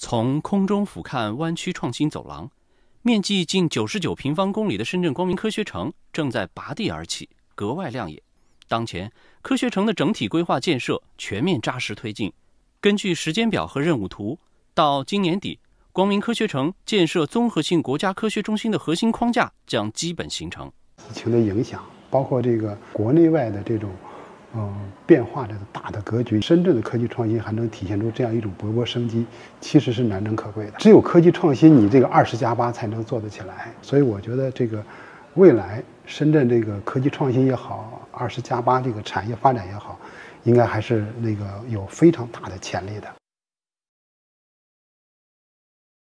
从空中俯瞰湾区创新走廊，面积近99平方公里的深圳光明科学城正在拔地而起，格外亮眼。当前，科学城的整体规划建设全面扎实推进。根据时间表和任务图，到今年底，光明科学城建设综合性国家科学中心的核心框架将基本形成。 疫情的影响，包括这个国内外的这种变化的大的格局，深圳的科技创新还能体现出这样一种勃勃生机，其实是难能可贵的。只有科技创新，你这个20+8才能做得起来。所以我觉得这个未来深圳这个科技创新也好，20+8这个产业发展也好，应该还是有非常大的潜力的。